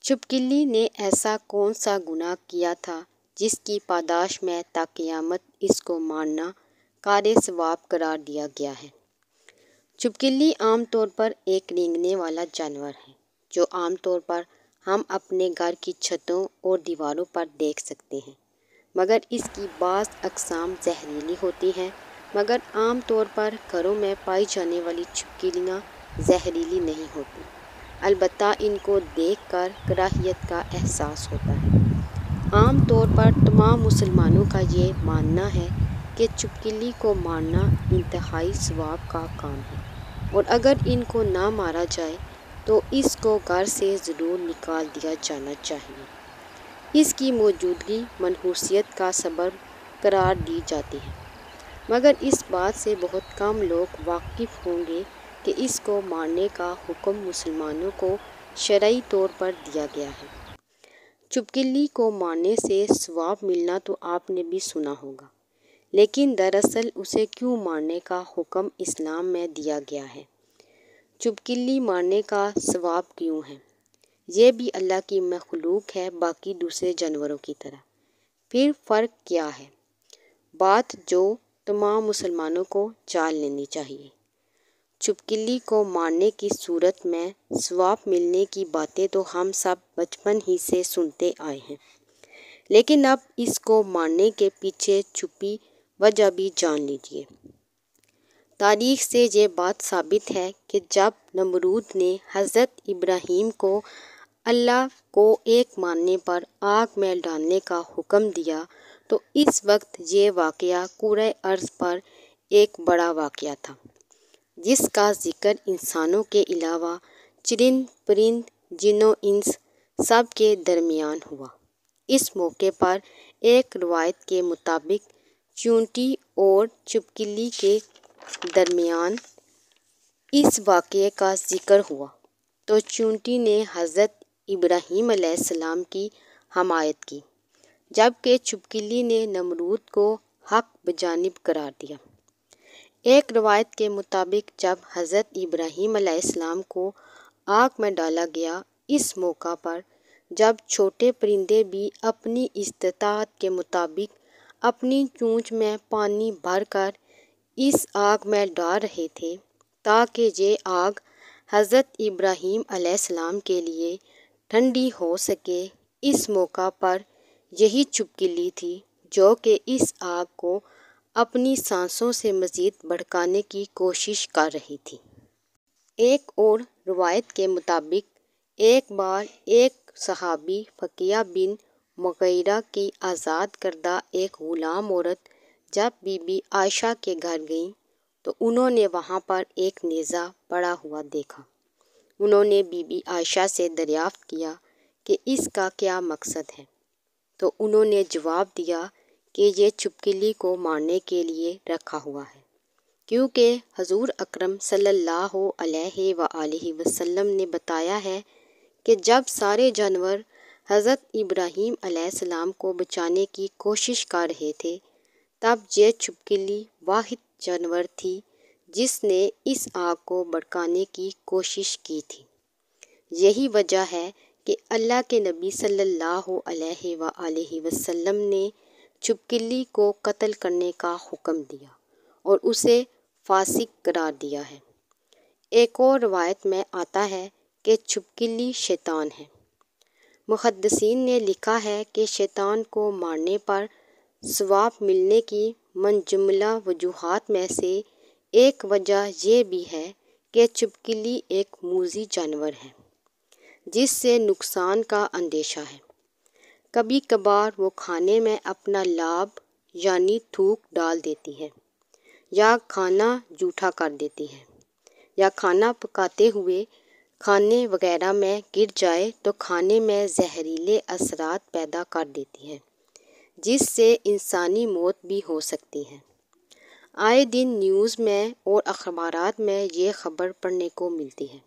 چھپکلی نے ایسا کون سا گناہ کیا تھا جس کی پاداش میں تا قیامت اس کو مارنا کار ثواب قرار دیا گیا ہے۔ چھپکلی عام طور پر ایک رینگنے والا جانور ہے جو عام طور پر ہم اپنے گھر کی چھتوں اور دیواروں پر دیکھ سکتے ہیں، مگر اس کی بعض اقسام زہریلی ہوتی ہیں، مگر عام طور پر گھروں میں پائی جانے والی چھپکلیاں زہریلی نہیں ہوتی، البتہ ان کو دیکھ کر کراہیت کا احساس ہوتا ہے۔ عام طور پر تمام مسلمانوں کا یہ ماننا ہے کہ چھپکلی کو مارنا انتہائی ثواب کا کام ہے، اور اگر ان کو نہ مارا جائے تو اس کو گھر سے ضرور نکال دیا جانا چاہیے۔ اس کی موجودگی منحوسیت کا سبب قرار دی جاتی ہے، مگر اس بات سے بہت کم لوگ واقف ہوں گے کہ اس کو مارنے کا حکم مسلمانوں کو شرعی طور پر دیا گیا ہے۔ چھپکلی کو مارنے سے ثواب ملنا تو آپ نے بھی سنا ہوگا، لیکن دراصل اسے کیوں مارنے کا حکم اسلام میں دیا گیا ہے؟ چھپکلی مارنے کا ثواب کیوں ہے؟ یہ بھی اللہ کی مخلوق ہے باقی دوسرے جانوروں کی طرح، پھر فرق کیا ہے؟ بات جو تمام مسلمانوں کو جان لینی چاہیے۔ چھپکلی کو مارنے کی صورت میں ثواب ملنے کی باتیں تو ہم سب بچپن ہی سے سنتے آئے ہیں، لیکن اب اس کو مارنے کے پیچھے چھپی وجہ بھی جان لیجیے۔ تاریخ سے یہ بات ثابت ہے کہ جب نمرود نے حضرت ابراہیم کو اللہ کو ایک ماننے پر آگ میں ڈالنے کا حکم دیا تو اس وقت یہ واقعہ کرۂ ارض پر ایک بڑا واقعہ تھا، جس کا ذکر انسانوں کے علاوہ چرند پرند جن و انس سب کے درمیان ہوا۔ اس موقع پر ایک روایت کے مطابق چیونٹی اور چھپکلی کے درمیان اس واقعے کا ذکر ہوا تو چیونٹی نے حضرت ابراہیم علیہ السلام کی حمایت کی، جبکہ چھپکلی نے نمرود کو حق بجانب قرار دیا۔ ایک روایت کے مطابق جب حضرت ابراہیم علیہ السلام کو آگ میں ڈالا گیا، اس موقع پر جب چھوٹے پرندے بھی اپنی استطاعت کے مطابق اپنی چونچ میں پانی بھر کر اس آگ میں ڈال رہے تھے تاکہ یہ آگ حضرت ابراہیم علیہ السلام کے لیے ٹھنڈی ہو سکے، اس موقع پر یہی چھپکلی تھی جو کہ اس آگ کو اپنی سانسوں سے مزید بھڑکانے کی کوشش کر رہی تھی۔ ایک اور روایت کے مطابق ایک بار ایک صحابی فقیہ بن مغیرہ کی آزاد کردہ ایک غلام عورت جب بی بی عائشہ کے گھر گئیں تو انہوں نے وہاں پر ایک نیزہ پڑا ہوا دیکھا۔ انہوں نے بی بی عائشہ سے دریافت کیا کہ اس کا کیا مقصد ہے، تو انہوں نے جواب دیا کہ یہ چھپکلی کو مارنے کے لیے رکھا ہوا ہے، کیونکہ حضور اکرم صلی اللہ علیہ وآلہ وسلم نے بتایا ہے کہ جب سارے جانور حضرت ابراہیم علیہ السلام کو بچانے کی کوشش کر رہے تھے، تب یہ چھپکلی واحد جانور تھی جس نے اس آگ کو بھڑکانے کی کوشش کی تھی۔ یہی وجہ ہے کہ اللہ کے نبی صلی اللہ علیہ وآلہ وسلم نے چھپکلی کو قتل کرنے کا حکم دیا اور اسے فاسق قرار دیا ہے۔ ایک اور روایت میں آتا ہے کہ چھپکلی شیطان ہے۔ محدثین نے لکھا ہے کہ شیطان کو مارنے پر ثواب ملنے کی من جملہ وجوہات میں سے ایک وجہ یہ بھی ہے کہ چھپکلی ایک موذی جانور ہے جس سے نقصان کا اندیشہ ہے۔ کبھی کبھار وہ کھانے میں اپنا لعاب یعنی تھوک ڈال دیتی ہے، یا کھانا جھوٹا کر دیتی ہے، یا کھانا پکاتے ہوئے کھانے وغیرہ میں گر جائے تو کھانے میں زہریلے اثرات پیدا کر دیتی ہے جس سے انسانی موت بھی ہو سکتی ہے۔ آئے دن نیوز میں اور اخبارات میں یہ خبر پڑھنے کو ملتی ہے۔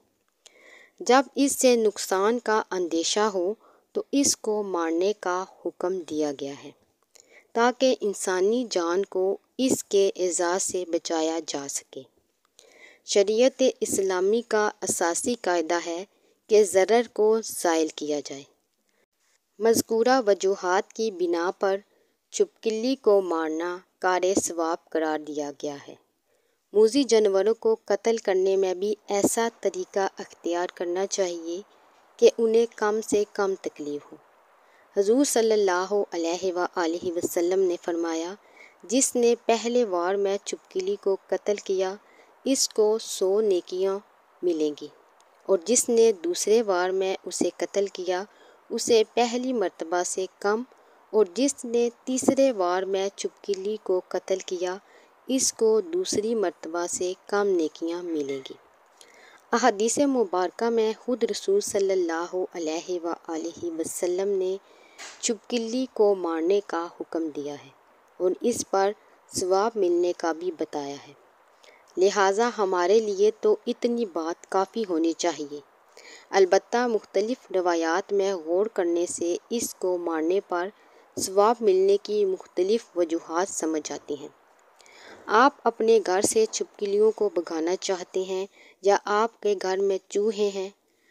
جب اس سے نقصان کا اندیشہ ہو تو اس کو مارنے کا حکم دیا گیا ہے تاکہ انسانی جان کو اس کے ایذا سے بچایا جا سکے۔ شریعت اسلامی کا اساسی قاعدہ ہے کہ ضرر کو زائل کیا جائے۔ مذکورہ وجوہات کی بنا پر چھپکلی کو مارنا کار ثواب قرار دیا گیا ہے۔ موذی جانوروں کو قتل کرنے میں بھی ایسا طریقہ اختیار کرنا چاہیے کہ انہیں کم سے کم تکلیف ہو۔ حضور صلی اللہ علیہ وآلہ وسلم نے فرمایا، جس نے پہلے وار میں چھپکلی کو قتل کیا اس کو 100 نیکیاں ملیں گی، اور جس نے دوسرے وار میں اسے قتل کیا اسے پہلی مرتبہ سے کم، اور جس نے تیسرے وار میں چھپکلی کو قتل کیا اس کو دوسری مرتبہ سے کم نیکیاں ملیں گی۔ احادیث مبارکہ میں خود رسول صلی اللہ علیہ وآلہ وسلم نے چھپکلی کو مارنے کا حکم دیا ہے اور اس پر ثواب ملنے کا بھی بتایا ہے، لہٰذا ہمارے لیے تو اتنی بات کافی ہونی چاہیے۔ البتہ مختلف روایات میں غور کرنے سے اس کو مارنے پر ثواب ملنے کی مختلف وجوہات سمجھ آتی ہیں۔ آپ اپنے گھر سے چھپکلیوں کو بھگانا چاہتے ہیں یا آپ کے گھر میں چوہے ہیں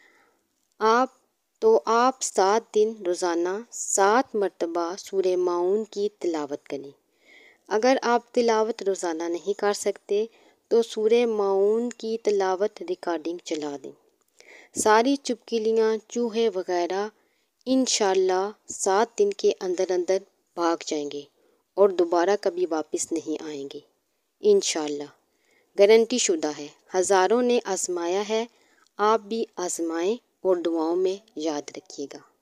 تو آپ 7 دن روزانہ 7 مرتبہ سورہ ماعون کی تلاوت کریں۔ اگر آپ تلاوت روزانہ نہیں کر سکتے تو سورہ ماعون کی تلاوت ریکارڈنگ چلا دیں۔ ساری چھپکلیاں، چوہے وغیرہ انشاءاللہ 7 دن کے اندر اندر بھاگ جائیں گے اور دوبارہ کبھی واپس نہیں آئیں گے انشاءاللہ، گارنٹی شدہ ہے۔ ہزاروں نے آزمایا ہے، آپ بھی آزمائیں اور دعاؤں میں یاد رکھیے گا۔